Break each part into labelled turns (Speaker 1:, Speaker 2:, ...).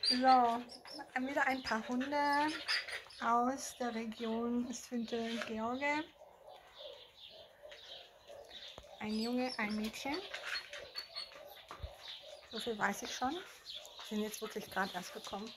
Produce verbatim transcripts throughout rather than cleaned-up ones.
Speaker 1: So, wieder ein paar Hunde aus der Region Svinte-George. Ein Junge, ein Mädchen. So viel weiß ich schon. Die sind jetzt wirklich gerade erst gekommen.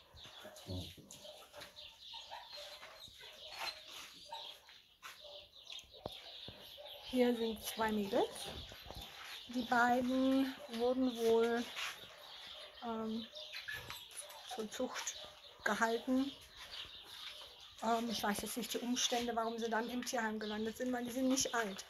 Speaker 1: Hier sind zwei Mädels. Die beiden wurden wohl ähm, zur Zucht gehalten. Ähm, ich weiß jetzt nicht die Umstände, warum sie dann im Tierheim gelandet sind, weil die sind nicht alt.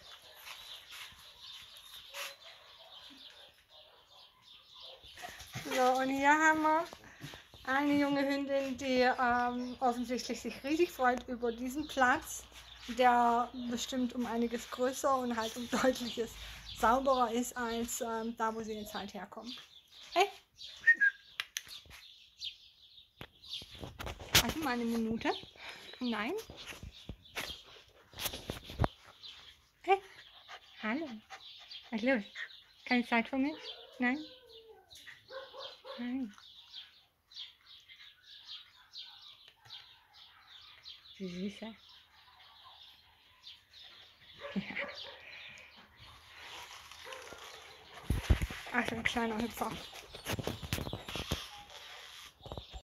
Speaker 1: So, und hier haben wir eine junge Hündin, die ähm, offensichtlich sich riesig freut über diesen Platz, der bestimmt um einiges größer und halt um deutliches sauberer ist als ähm, da, wo sie jetzt halt herkommen. Hey! Warte mal eine Minute. Nein. Hey! Hallo. Was ist los? Keine Zeit für mich? Nein? Nein. Die Süße. Ach, so ein kleiner Hüpfer.